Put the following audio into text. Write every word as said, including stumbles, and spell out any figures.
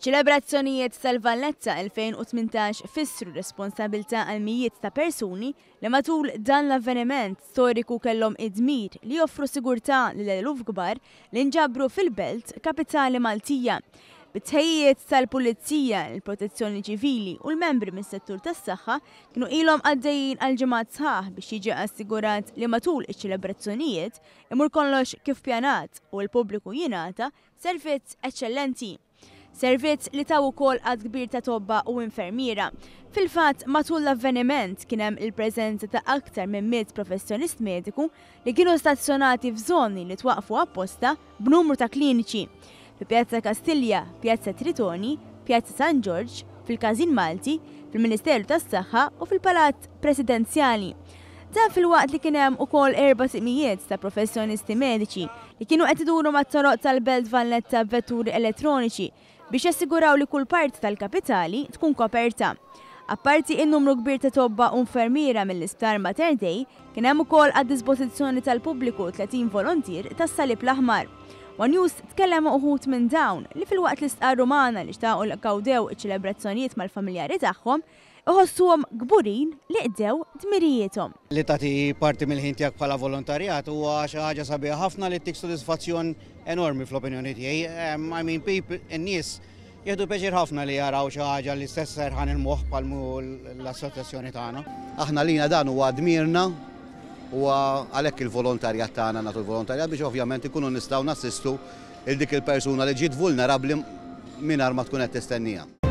Iċ-ċelebrazzjonijiet tal-Valletta elfejn u tmintax fissru responsabilità għal mijiet ta' persuni li matul dan l-avveniment storiku kellhom id-dmir li joffru sigurtà lil eluf kbar li nġabru fil-Belt Kapitali Maltija. Bit-tħejjiet tal-Pulizija, il-Protezzjoni Ċivili u l-membri mis-settur tas-saħħa kienu ilhom għaddejjin għal ġimgħat sħaħ biex jiġi assigurat li matul iċ-ċelebrazzjonijiet imur kollox kif pjanat u l-pubbliku jingħata servizz eċċellenti. Servizz li taw ukoll għad kbir ta' tobba u infermiera. Fil-fatt matul l-avveniment kien hemm il-preżenza ta' aktar minn miet professjonist mediku li kienu stazzjonati f'żoni li twaqfu apposta b'numru ta' kliniċi. Fi Pjazza Kastilja, Pjazza Tritoni, Pjazza San George, fil-Każin Malti, fil-Ministeru tas-Saħħa u fil-Palazz Presidenzjali. Dan fil-waqt li kien hemm ukoll erba' timijiet ta' professjonisti mediċi li kienu qed iduru mat-toroq tal-Belt Valletta b'vetturi elettroniċi biex jassiguraw li kull parti tal-kapitali tkun koperta. Apparti in-numru kbir ta' tobba u infermiera mill-Isptar Mater Dei, kien hemm ukoll għad-dispożizzjoni tal-pubbliku tletin volontier tas-Salib l-Aħmar. One News tkellem uħud minn dawn li fil-waqt l-Istqar Rumana li xtaqgħu l-gawdew iċ-ċelebrazzjonijiet mal-familjari tagħhom iħossuhom kburin li qdew dmirijietom. Li tagħti parti mill-ħin tiegħek bħala volontarjat huwa xi ħaġa sabiħa ħafna li tik sodisfazzjon enormi fl-opinjoni tiegħi. I mean people in-nies jieħdu peċir ħafna li jaraw xi ħaġa li stess serħan il-moħħ bħalmu l-assoċjazzjoni tagħna. Aħna lina dan huwa dmirna u għalhekk il-volontarjat tagħna nagħtu l-volontarjat biex ovvjament ikunu nistgħu nassistu il dik il-persuna li ġiet vulnerabbli mingħajr ma tkun qed tistennija.